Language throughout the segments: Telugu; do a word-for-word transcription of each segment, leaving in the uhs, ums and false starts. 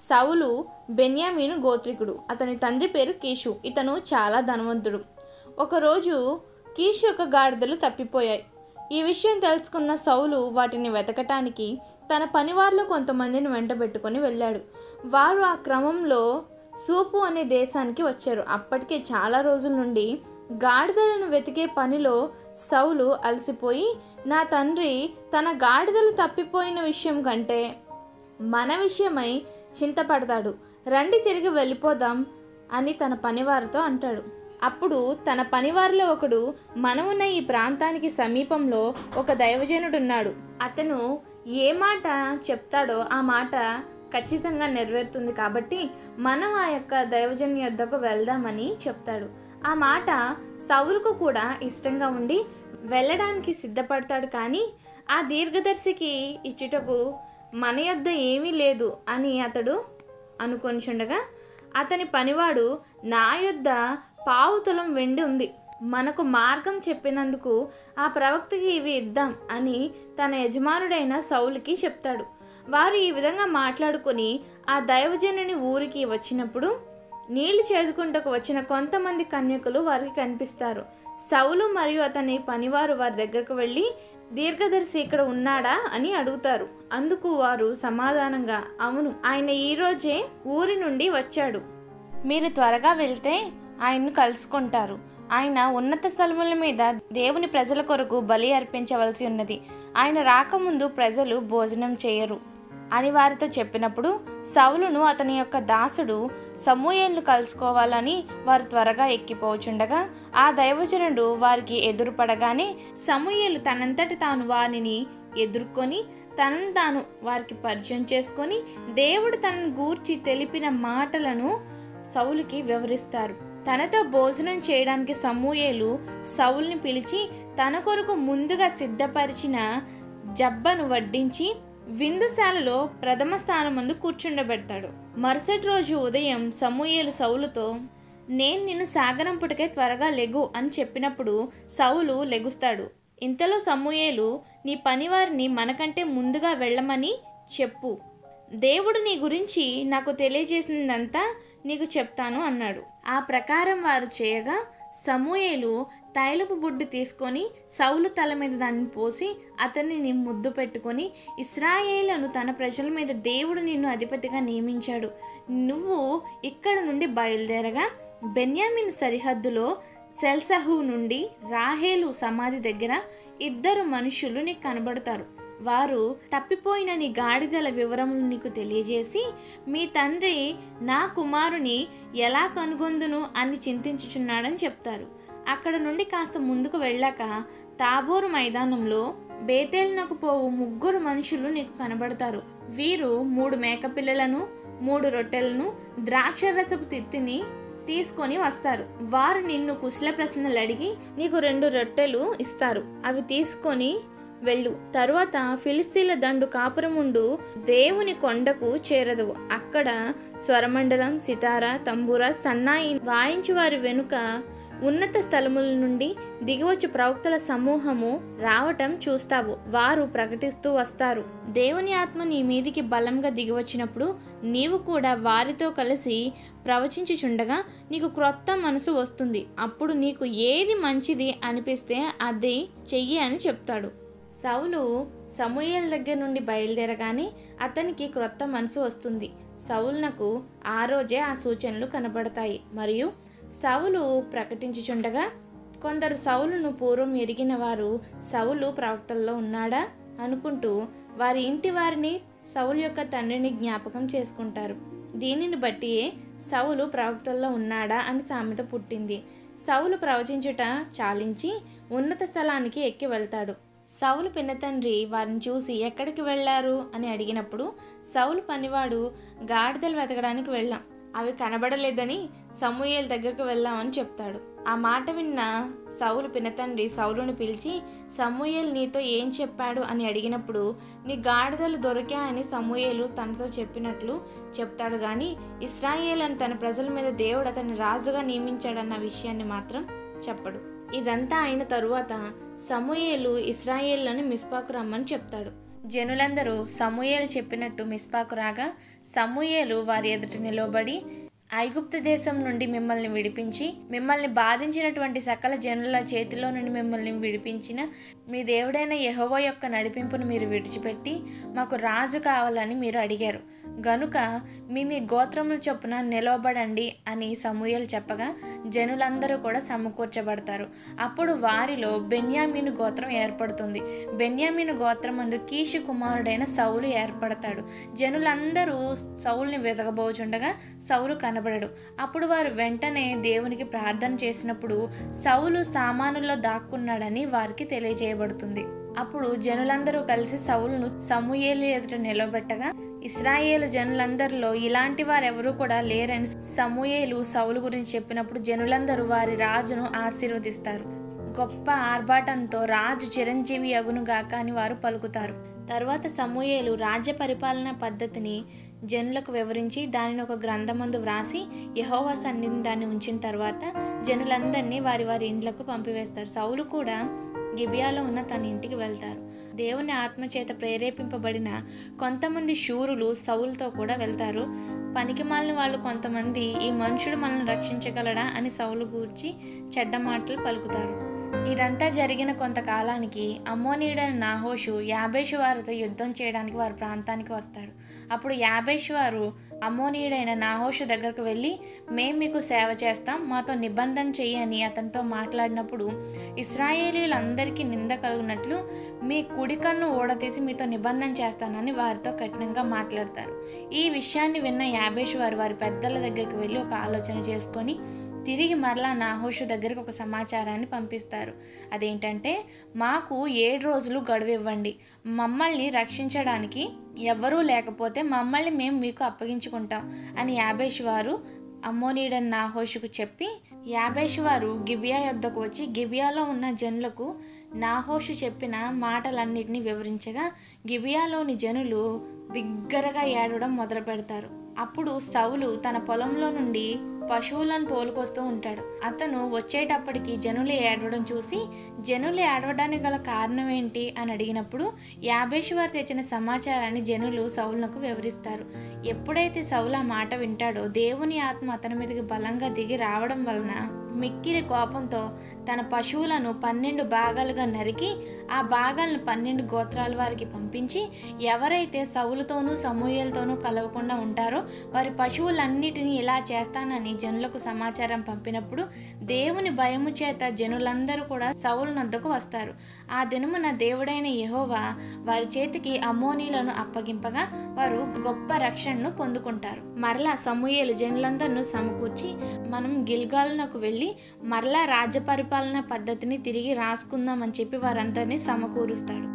సౌలు బెన్యామీను గోత్రికుడు. అతని తండ్రి పేరు కీషు. ఇతను చాలా ధనవంతుడు. ఒకరోజు కీషు యొక్క గాడిదలు తప్పిపోయాయి. ఈ విషయం తెలుసుకున్న సౌలు వాటిని వెతకటానికి తన పనివారిలో కొంతమందిని వెంటబెట్టుకొని వెళ్ళాడు. వారు ఆ క్రమంలో సూపు అనే దేశానికి వచ్చారు. అప్పటికే చాలా రోజుల నుండి గాడిదలను వెతికే పనిలో సౌలు అలసిపోయి, నా తండ్రి తన గాడిదలు తప్పిపోయిన విషయం కంటే మన విషయమై చింతపడతాడు, రండి తిరిగి వెళ్ళిపోదాం అని తన పనివారితో అంటాడు. అప్పుడు తన పనివారిలో ఒకడు, మనమున్న ఈ ప్రాంతానికి సమీపంలో ఒక దైవజనుడున్నాడు, అతను ఏ మాట చెప్తాడో ఆ మాట ఖచ్చితంగా నెరవేరుతుంది, కాబట్టి మనం ఆ యొక్క దైవజను యొద్దకు వెళ్దామని చెప్తాడు. ఆ మాట సౌలుకు కూడా ఇష్టంగా ఉండి వెళ్ళడానికి సిద్ధపడతాడు. కానీ ఆ దీర్ఘదర్శికి ఇచ్చుటకు మన యొద్ద ఏమీ లేదు అని అతడు అనుకొనిచుండగా, అతని పనివాడు, నా యొద్ద పావు తులం వెండి ఉంది, మనకు మార్గం చెప్పినందుకు ఆ ప్రవక్తకి ఇవి ఇద్దాం అని తన యజమానుడైన సౌలుకి చెప్తాడు. వారు ఈ విధంగా మాట్లాడుకొని ఆ దైవజనుని ఊరికి వచ్చినప్పుడు నీళ్లు చేదుకుంటకు వచ్చిన కొంతమంది కన్యకులు వారికి కనిపిస్తారు. సౌలు మరియు అతని పనివారు వారి దగ్గరకు వెళ్ళి, దీర్ఘదర్శి ఇక్కడ ఉన్నాడా అని అడుగుతారు. అందుకు వారు సమాధానంగా, అవును, ఆయన ఈరోజే ఊరి నుండి వచ్చాడు, మీరు త్వరగా వెళ్తే ఆయన్ను కలుసుకుంటారు. ఆయన ఉన్నత స్థలముల మీద దేవుని ప్రజల కొరకు బలి అర్పించవలసి ఉన్నది, ఆయన రాకముందు ప్రజలు భోజనం చేయరు అని వారితో చెప్పినప్పుడు, సౌలును అతని యొక్క దాసుడు సమూయేలును కలుసుకోవాలని వారు త్వరగా ఎక్కిపోచుండగా ఆ దైవజనుడు వారికి ఎదురుపడగానే సమూయేలు తనంతటి తాను వారిని ఎదుర్కొని తనను తాను వారికి పరిచయం చేసుకొని దేవుడు తనను గూర్చి తెలిపిన మాటలను సౌలుకి వివరిస్తారు. తనతో భోజనం చేయడానికి సమూయేలు సౌలుని పిలిచి తన కొరకు ముందుగా సిద్ధపరిచిన జబ్బను వడ్డించి విందుశాలలో ప్రథమ స్థానం ముందు కూర్చుండబెడతాడు. మరుసటి రోజు ఉదయం సమూయేలు సౌలుతో, నేను నిన్ను సాగనంపుటకే త్వరగా లెగు అని చెప్పినప్పుడు సౌలు లెగుస్తాడు. ఇంతలో సమూయేలు, నీ పనివారిని మనకంటే ముందుగా వెళ్ళమని చెప్పు, దేవుడు నీ గురించి నాకు తెలియజేసిందంతా నీకు చెప్తాను అన్నాడు. ఆ ప్రకారం వారు చేయగా సమూయేలు తైలపు బుడ్డి తీసుకొని సౌలు తల మీద దాన్ని పోసి అతన్ని ముద్దు పెట్టుకొని, ఇశ్రాయేలును తన ప్రజల మీద దేవుడు నిన్ను అధిపతిగా నియమించాడు, నువ్వు ఇక్కడ నుండి బయలుదేరగా బెన్యామీను సరిహద్దులో సెల్సహు నుండి రాహేలు సమాధి దగ్గర ఇద్దరు మనుషులు నీకు కనబడతారు. వారు తప్పిపోయిన నీ గాడిదల వివరములు నీకు తెలియజేసి, మీ తండ్రి నా కుమారుని ఎలా కనుగొందును అని చింతించుచున్నాడని చెప్తారు. అక్కడ నుండి కాస్త ముందుకు వెళ్ళాక తాబోరు మైదానంలో బేతేలునకు పోవు ముగ్గురు మనుషులు నీకు కనబడతారు. వీరు మూడు మేకపిల్లలను, మూడు రొట్టెలను, ద్రాక్ష రసపు తిత్తిని తీసుకొని వస్తారు. వారు నిన్ను కుశల ప్రశ్నలు అడిగి నీకు రెండు రొట్టెలు ఇస్తారు, అవి తీసుకొని వెళ్ళు. తరువాత ఫిలిస్తీన్ల దండు కాపురముండు దేవుని కొండకు చేరదు. అక్కడ స్వరమండలం, సితార, తంబూర, సన్నాయి వాయించు వారి వెనుక ఉన్నత స్థలముల నుండి దిగివచ్చు ప్రవక్తల సమూహము రావటం చూస్తావు. వారు ప్రకటిస్తూ వస్తారు. దేవుని ఆత్మ నీ మీదికి బలంగా దిగివచ్చినప్పుడు నీవు కూడా వారితో కలిసి ప్రవచించుచుండగా నీకు క్రొత్త మనసు వస్తుంది. అప్పుడు నీకు ఏది మంచిది అనిపిస్తే అది చెయ్యి అని చెప్తాడు. సౌలు సమూయేలు దగ్గర నుండి బయలుదేరగానే అతనికి క్రొత్త మనసు వస్తుంది. సౌలునకు ఆ రోజే ఆ సూచనలు కనబడతాయి. మరియు సౌలు ప్రకటించుచుండగా కొందరు సౌలును పూర్వం ఎరిగిన వారు సౌలు ప్రవక్తల్లో ఉన్నాడా అనుకుంటూ వారి ఇంటి వారిని సౌలు యొక్క తండ్రిని జ్ఞాపకం చేసుకుంటారు. దీనిని బట్టి సౌలు ప్రవక్తల్లో ఉన్నాడా అని సామెత పుట్టింది. సౌలు ప్రవచించుట చాలించి ఉన్నత స్థలానికి ఎక్కి వెళ్తాడు. సౌలు పినతండ్రి వారిని చూసి ఎక్కడికి వెళ్ళారు అని అడిగినప్పుడు సౌలు పనివాడు, గాడిదలు వెతకడానికి వెళ్ళాం, అవి కనబడలేదని సమూయేలు దగ్గరకు వెళ్ళామని చెప్తాడు. ఆ మాట విన్న సౌలు పినతండ్రి సౌలుని పిలిచి, సమూయేలు నీతో ఏం చెప్పాడు అని అడిగినప్పుడు నీ గాడిదలు దొరికాయని సమూయేలు తనతో చెప్పినట్లు చెప్తాడు. కానీ ఇశ్రాయేలు అని తన ప్రజల మీద దేవుడు అతన్ని రాజుగా నియమించాడన్న విషయాన్ని మాత్రం చెప్పడు. ఇదంతా అయిన తరువాత సమూయేలు ఇశ్రాయేలుని మిస్పాకు రమ్మని చెప్తాడు. జనులందరూ సమూయేలు చెప్పినట్టు మిస్పాకు రాగా సమూయేలు వారి ఎదుట నిలబడి, ఐగుప్తు దేశం నుండి మిమ్మల్ని విడిపించి మిమ్మల్ని బాధించినటువంటి సకల జనుల చేతిలో నుండి మిమ్మల్ని విడిపించిన మీ దేవుడైన యెహోవా యొక్క నడిపింపును మీరు విడిచిపెట్టి మాకు రాజు కావాలని మీరు అడిగారు గనుక మీ మీ గోత్రముల చొప్పున నిలవబడండి అని సమూయేలు చెప్పగా జనులందరూ కూడా సమకూర్చబడతారు. అప్పుడు వారిలో బెన్యామీను గోత్రం ఏర్పడుతుంది. బెన్యామీను గోత్రమందు కీషు కుమారుడైన సౌలు ఏర్పడతాడు. జనులందరూ సౌలుని వెతకబోచుండగా సౌలు కనబడడు. అప్పుడు వారు వెంటనే దేవునికి ప్రార్థన చేసినప్పుడు సౌలు సామానుల్లో దాక్కున్నాడని వారికి తెలియజేయబడుతుంది. అప్పుడు జనులందరూ కలిసి సౌలును సమూయేలు ఎదుట నిలబెట్టగా ఇశ్రాయేలు జనులందరిలో ఇలాంటి వారెవరూ కూడా లేరని సమూయేలు సౌలు గురించి చెప్పినప్పుడు జనులందరూ వారి రాజును ఆశీర్వదిస్తారు. గొప్ప ఆర్భాటంతో రాజు చిరంజీవి అగునుగాక అని వారు పలుకుతారు. తర్వాత సమూయేలు రాజ్య పరిపాలన పద్ధతిని జనులకు వివరించి దానిని ఒక గ్రంథమందు వ్రాసి యెహోవా సన్నిధిని దాన్ని ఉంచిన తర్వాత జనులందరినీ వారి వారి ఇండ్లకు పంపివేస్తారు. సౌలు కూడా గిబియాలో ఉన్న తన ఇంటికి వెళ్తారు. దేవుని ఆత్మచేత ప్రేరేపింపబడిన కొంతమంది శూరులు సౌలుతో కూడా వెళ్తారు. పనికిమాలిన వాళ్ళు కొంతమంది ఈ మనుషుడు మనల్ని రక్షించగలడా అని సౌలు గూర్చి చెడ్డ మాటలు పలుకుతారు. ఇదంతా జరిగిన కొంతకాలానికి అమ్మోనీయుడైన నాహోషు యాబేషు వారితో యుద్ధం చేయడానికి వారి ప్రాంతానికి వస్తాడు. అప్పుడు యాబేషు వారు అమ్మోనీయుడైన నాహోషు దగ్గరకు వెళ్ళి, మేము మీకు సేవ చేస్తాం, మాతో నిబంధన చెయ్యి అని అతనితో మాట్లాడినప్పుడు ఇశ్రాయేలీయులందరికీ నింద కలుగునట్లు మీ కుడి కన్ను ఊడతీసి మీతో నిబంధన చేస్తానని వారితో కఠినంగా మాట్లాడతారు. ఈ విషయాన్ని విన్న యాబేషు వారు వారి పెద్దల దగ్గరికి వెళ్ళి ఒక ఆలోచన చేసుకొని తిరిగి మరలా నాహోషు దగ్గరికి ఒక సమాచారాన్ని పంపిస్తారు. అదేంటంటే, మాకు ఏడు రోజులు గడువు ఇవ్వండి, మమ్మల్ని రక్షించడానికి ఎవ్వరూ లేకపోతే మమ్మల్ని మేము మీకు అప్పగించుకుంటాం అని యాబేషు వారు అమ్మోనీయుడైన నాహోషుకు చెప్పి, యాబేషు వారు గిబియా యొద్దకు వచ్చి గిబియాలో ఉన్న జనులకు నాహోషు చెప్పిన మాటలన్నిటినీ వివరించగా గిబియాలోని జనులు బిగ్గరగా ఏడవడం మొదలు పెడతారు. అప్పుడు సౌలు తన పొలంలో నుండి పశువులను తోలుకొస్తూ ఉంటాడు. అతను వచ్చేటప్పటికి జనులు ఏడవడం చూసి జనులు ఏడవడానికి గల కారణం ఏంటి అని అడిగినప్పుడు యాబేషు వారు తెచ్చిన సమాచారాన్ని జనులు సౌలునకు వివరిస్తారు. ఎప్పుడైతే సౌలు ఆ మాట వింటాడో దేవుని ఆత్మ అతని మీదకి బలంగా దిగి రావడం వలన మిక్కిలి కోపంతో తన పశువులను పన్నెండు భాగాలుగా నరికి ఆ భాగాలను పన్నెండు గోత్రాల వారికి పంపించి ఎవరైతే సౌలుతోనూ సమూయేలుతోనూ కలవకుండా ఉంటారో వారి పశువులన్నిటినీ ఇలా చేస్తానని జనులకు సమాచారం పంపినప్పుడు దేవుని భయము చేత జనులందరూ కూడా సౌలు నొద్దకు వస్తారు. ఆ దినమున దేవుడైన యెహోవా వారి చేతికి అమ్మోనీయులను అప్పగింపగా వారు గొప్ప రక్షణను పొందుకుంటారు. మరలా సమూయేలు జనులందరినూ సమకూర్చి, మనం గిల్గాలునకు వెళ్ళి మరలా రాజ్య పరిపాలన పద్ధతిని తిరిగి రాసుకుందామని చెప్పి వారందరినీ సమకూరుస్తాడు.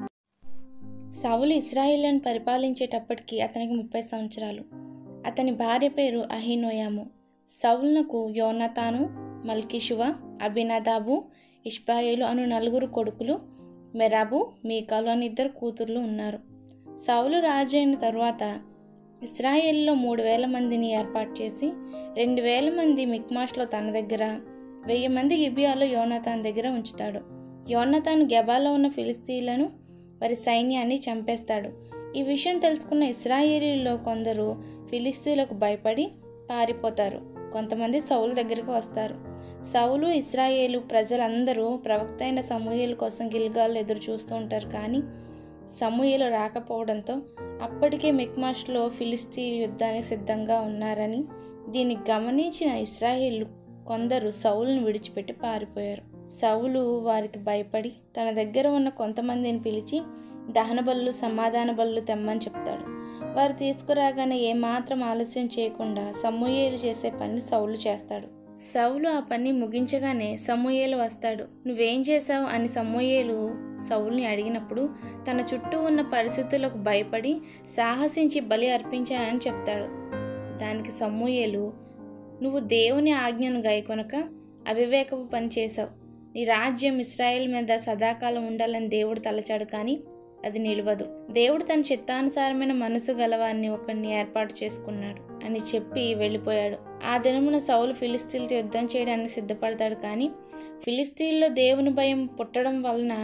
సౌలు ఇశ్రాయేలును పరిపాలించేటప్పటికి అతనికి ముప్పై సంవత్సరాలు. అతని భార్య పేరు అహీనోయాము. సౌలునకు యోనతాను, మల్కీషువ, అబినదాబు, ఇష్బాయేలు అను నలుగురు కొడుకులు, మెరాబు, మీకాలు అని ఇద్దరు కూతుర్లు ఉన్నారు. సౌలు రాజు అయిన తరువాత ఇశ్రాయేలులో మూడు వేల మందిని ఏర్పాటు చేసి రెండు వేల మంది మిక్మాష్లో తన దగ్గర, వెయ్యి మంది గిబియాలో యోనతాన్ దగ్గర ఉంచుతాడు. యోనతాను గెబాలో ఉన్న ఫిలిస్తీయులను వారి సైన్యాన్ని చంపేస్తాడు. ఈ విషయం తెలుసుకున్న ఇశ్రాయేలీలో కొందరు ఫిలిస్తీయులకు భయపడి పారిపోతారు. కొంతమంది సౌలు దగ్గరకు వస్తారు. సౌలు ఇశ్రాయేలు ప్రజలందరూ ప్రవక్త అయిన సమూయేలు కోసం గిల్గాల్లో ఎదురు చూస్తూ ఉంటారు. కానీ సమూయేలు రాకపోవడంతో అప్పటికే మిక్మాష్లో ఫిలిస్తీయులు యుద్ధానికి సిద్ధంగా ఉన్నారని దీన్ని గమనించిన ఇశ్రాయేలు కొందరు సౌలును విడిచిపెట్టి పారిపోయారు. సౌలు వారికి భయపడి తన దగ్గర ఉన్న కొంతమందిని పిలిచి దహన బలులు, సమాధాన బలులు తెమ్మని చెప్తాడు. వారు తీసుకురాగానే ఏమాత్రం ఆలస్యం చేయకుండా సమూయేలు చేసే పని సౌలు చేస్తాడు. సౌలు ఆ పని ముగించగానే సమూయేలు వస్తాడు. నువ్వేం చేశావు అని సమూయేలు సౌలుని అడిగినప్పుడు తన చుట్టూ ఉన్న పరిస్థితులకు భయపడి సాహసించి బలి అర్పించానని చెప్తాడు. దానికి సమూయేలు, నువ్వు దేవుని ఆజ్ఞను గైకొనక అవివేకపు పని చేశావు. నీ రాజ్యం ఇశ్రాయేల్ మీద సదాకాలం ఉండాలని దేవుడు తలచాడు, కానీ అది నిలవదు. దేవుడు తన చిత్తానుసారమైన మనసు గలవాన్ని ఒకరిని ఏర్పాటు చేసుకున్నాడు అని చెప్పి వెళ్ళిపోయాడు. ఆ దినమున సౌలు ఫిలిస్తీన్లతో యుద్ధం చేయడానికి సిద్ధపడతాడు. కానీ ఫిలిస్తీన్లో దేవుని భయం పుట్టడం వలన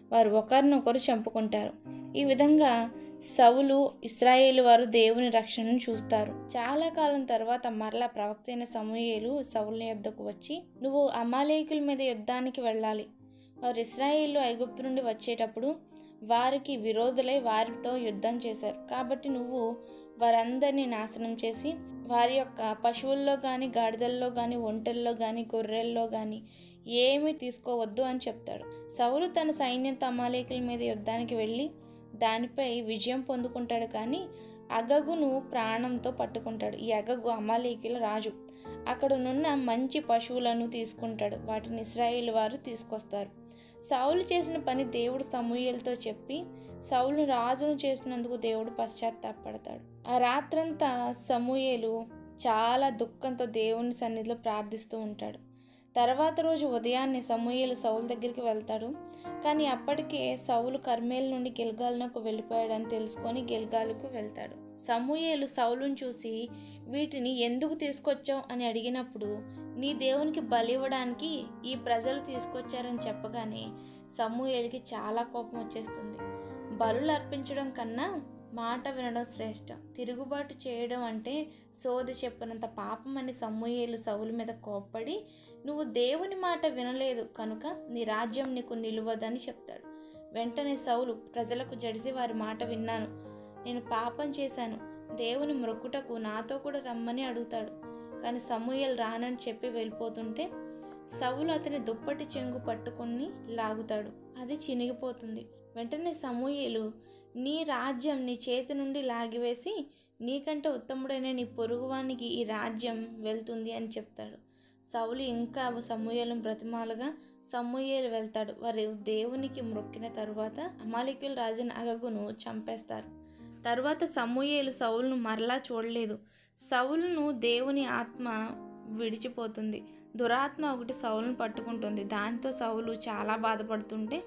వారు ఒకరినొకరు చంపుకుంటారు. ఈ విధంగా సౌలు, ఇశ్రాయేలు వారు దేవుని రక్షణను చూస్తారు. చాలా కాలం తర్వాత మరలా ప్రవక్త అయిన సమూయేలు సౌలు యొద్దకు వచ్చి, నువ్వు అమాలేకుల మీద యుద్ధానికి వెళ్ళాలి. వారు ఇశ్రాయేలు ఐగుప్తు నుండి వచ్చేటప్పుడు వారికి విరోధులై వారితో యుద్ధం చేశారు. కాబట్టి నువ్వు వారందరినీ నాశనం చేసి వారి యొక్క పశువుల్లో కానీ, గాడిదల్లో కానీ, ఒంటెల్లో కానీ, గొర్రెల్లో కానీ ఏమీ తీసుకోవద్దు అని చెప్తాడు. సౌలు తన సైన్యంతో అమాలేకుల మీద యుద్ధానికి వెళ్ళి దానిపై విజయం పొందుకుంటాడు. కానీ అగగును ప్రాణంతో పట్టుకుంటాడు. ఈ అగగు అమాలేకుల రాజు. అక్కడనున్న మంచి పశువులను తీసుకుంటాడు. వాటిని ఇశ్రాయేలు వారు తీసుకొస్తారు. సౌలు చేసిన పని దేవుడు సమూయేలుతో చెప్పి సౌలును రాజును చేసినందుకు దేవుడు పశ్చాత్తాపడతాడు. ఆ రాత్రంతా సమూయేలు చాలా దుఃఖంతో దేవుని సన్నిధిలో ప్రార్థిస్తూ ఉంటాడు. తర్వాత రోజు ఉదయాన్నే సమూయేలు సౌలు దగ్గరికి వెళ్తాడు. కానీ అప్పటికే సౌలు కర్మేలు నుండి గిల్గాలునకు వెళ్ళిపోయాడని తెలుసుకొని గిల్గాలుకు వెళ్తాడు. సమూయేలు సౌలును చూసి వీటిని ఎందుకు తీసుకొచ్చావు అని అడిగినప్పుడు, నీ దేవునికి బలి ఇవ్వడానికి ఈ ప్రజలు తీసుకొచ్చారని చెప్పగానే సమూయేలుకి చాలా కోపం వచ్చేస్తుంది. బలులు అర్పించడం కన్నా మాట వినడం శ్రేష్టం. తిరుగుబాటు చేయడం అంటే సోది చెప్పినంత పాపం అని సమూయేలు సౌలు మీద కోప్పడి, నువ్వు దేవుని మాట వినలేదు కనుక నీ రాజ్యం నీకు నిలువదని చెప్తాడు. వెంటనే సౌలు ప్రజలకు జడిసి వారి మాట విన్నాను, నేను పాపం చేశాను, దేవుని మ్రొక్కుటకు నాతో కూడా రమ్మని అడుగుతాడు. కానీ సమూయేలు రానని చెప్పి వెళ్ళిపోతుంటే సౌలు అతని దుప్పటి చెంగు పట్టుకొని లాగుతాడు. అది చినిగిపోతుంది. వెంటనే సమూయేలు, నీ రాజ్యం నీ చేతి నుండి లాగివేసి నీకంటే ఉత్తముడైన నీ పొరుగువానికి ఈ రాజ్యం వెళ్తుంది అని చెప్తాడు. సౌలు ఇంకా సమూయేలును బ్రతిమాలుగా సమూయేలు వెళ్తాడు. వారు దేవునికి మొక్కిన తరువాత అమాలేకీయుల రాజుని అగగును చంపేస్తారు. తరువాత సమూయేలు సౌలును మరలా చూడలేదు. సౌలును దేవుని ఆత్మ విడిచిపోతుంది. దురాత్మ ఒకటి సౌలును పట్టుకుంటుంది. దాంతో సౌలు చాలా బాధపడుతుంటే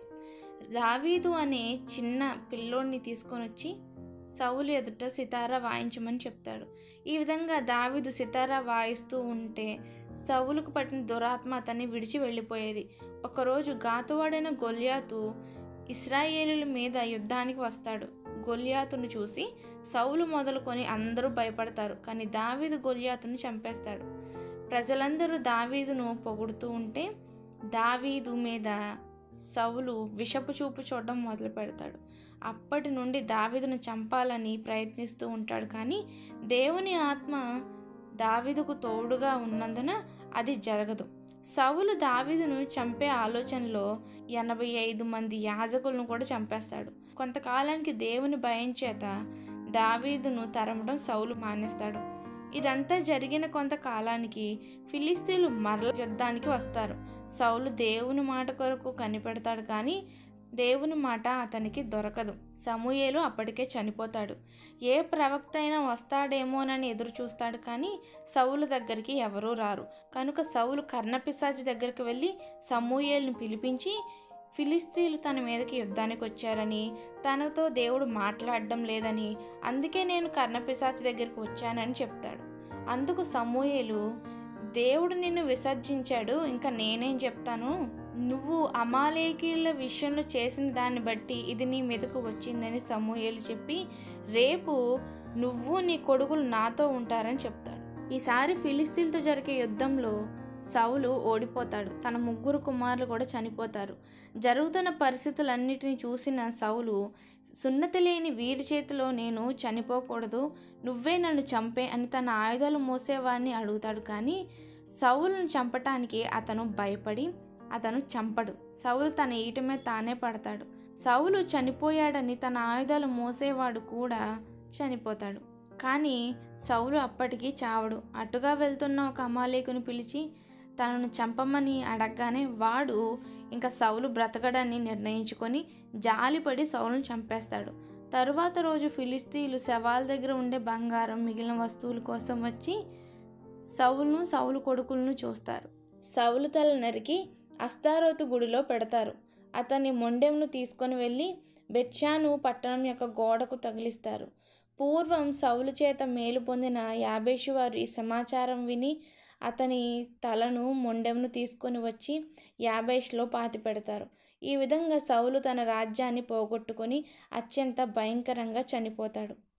దావీదు అనే చిన్న పిల్లోడిని తీసుకొని వచ్చి సౌలు ఎదుట సితారా వాయించమని చెప్తాడు. ఈ విధంగా దావీదు సితారా వాయిస్తూ ఉంటే సౌలుకు పట్టిన దురాత్మ అతన్ని విడిచి వెళ్ళిపోయేది. ఒకరోజు గాతువాడైన గొల్యాతు ఇశ్రాయేలుల మీద యుద్ధానికి వస్తాడు. గొల్యాతును చూసి సౌలు మొదలుకొని అందరూ భయపడతారు. కానీ దావీదు గొల్యాతును చంపేస్తాడు. ప్రజలందరూ దావీదును పొగుడుతూ ఉంటే దావీదు మీద సౌలు విషపు చూపు చూడడం మొదలు పెడతాడు. అప్పటి నుండి దావీదును చంపాలని ప్రయత్నిస్తూ ఉంటాడు. కానీ దేవుని ఆత్మ దావీదుకు తోడుగా ఉన్నందున అది జరగదు. సౌలు దావీదును చంపే ఆలోచనలో ఎనభై ఐదు మంది యాజకులను కూడా చంపేస్తాడు. కొంతకాలానికి దేవుని భయం చేత దావీదును తరమడం సౌలు మానేస్తాడు. ఇదంతా జరిగిన కొంతకాలానికి ఫిలిస్తీన్లు మరల యుద్ధానికి వస్తారు. సౌలు దేవుని మాట కొరకు కనిపెడతాడు. కానీ దేవుని మాట అతనికి దొరకదు. సమూయేలు అప్పటికే చనిపోతాడు. ఏ ప్రవక్త అయినా వస్తాడేమోనని ఎదురు చూస్తాడు. కానీ సౌలు దగ్గరికి ఎవరూ రారు. కనుక సౌలు కర్ణపిశాచి దగ్గరికి వెళ్ళి సమూయేలును పిలిపించి ఫిలిస్తీన్లు తన మీదకి యుద్ధానికి వచ్చారని, తనతో దేవుడు మాట్లాడడం లేదని, అందుకే నేను కర్ణపిశాచి దగ్గరికి వచ్చానని చెప్తాడు. అందుకు సమూయేలు, దేవుడు నిన్ను విసర్జించాడు, ఇంకా నేనేం చెప్తాను, నువ్వు అమాలేకీయుల విషయంలో చేసిన దాన్ని బట్టి ఇది నీ మీదకు వచ్చిందని సమూయేలు చెప్పి, రేపు నువ్వు నీ కొడుకులు నాతో ఉంటారని చెప్తాడు. ఈసారి ఫిలిస్తీన్లతో జరిగే యుద్ధంలో సౌలు ఓడిపోతాడు. తన ముగ్గురు కుమారులు కూడా చనిపోతారు. జరుగుతున్న పరిస్థితులన్నిటిని చూసిన సౌలు, సున్నతి లేని వీరి చేతిలో నేను చనిపోకూడదు, నువ్వే నన్ను చంపే అని తన ఆయుధాలు మోసేవాడిని అడుగుతాడు. కానీ సౌలును చంపటానికి అతను భయపడి అతను చంపడు. సౌలు తన ఈట మీద తానే పడతాడు. సౌలు చనిపోయాడని తన ఆయుధాలు మోసేవాడు కూడా చనిపోతాడు. కానీ సౌలు అప్పటికి చావడు. అటుగా వెళ్తున్న ఒక అమాలేకుని పిలిచి తనను చంపమని అడగగానే వాడు ఇంకా సౌలు బ్రతకడాన్ని నిర్ణయించుకొని జాలిపడి సౌలును చంపేస్తాడు. తరువాత రోజు ఫిలిస్తీన్లు శవాల దగ్గర ఉండే బంగారం మిగిలిన వస్తువుల కోసం వచ్చి సౌలును సౌలు కొడుకులను చూస్తారు. సౌలు తల నరికి అస్తారోతు గుడిలో పెడతారు. అతని మొండెంను తీసుకొని వెళ్ళి బెత్షాను పట్టణం యొక్క గోడకు తగిలిస్తారు. పూర్వం సౌలు చేత మేలు పొందిన యాబేషు వారు ఈ సమాచారం విని అతని తలను మొండెమును తీసుకొని వచ్చి యాబేష్లో పాతి పెడతారు. ఈ విధంగా సౌలు తన రాజ్యాన్ని పోగొట్టుకొని అత్యంత భయంకరంగా చనిపోతాడు.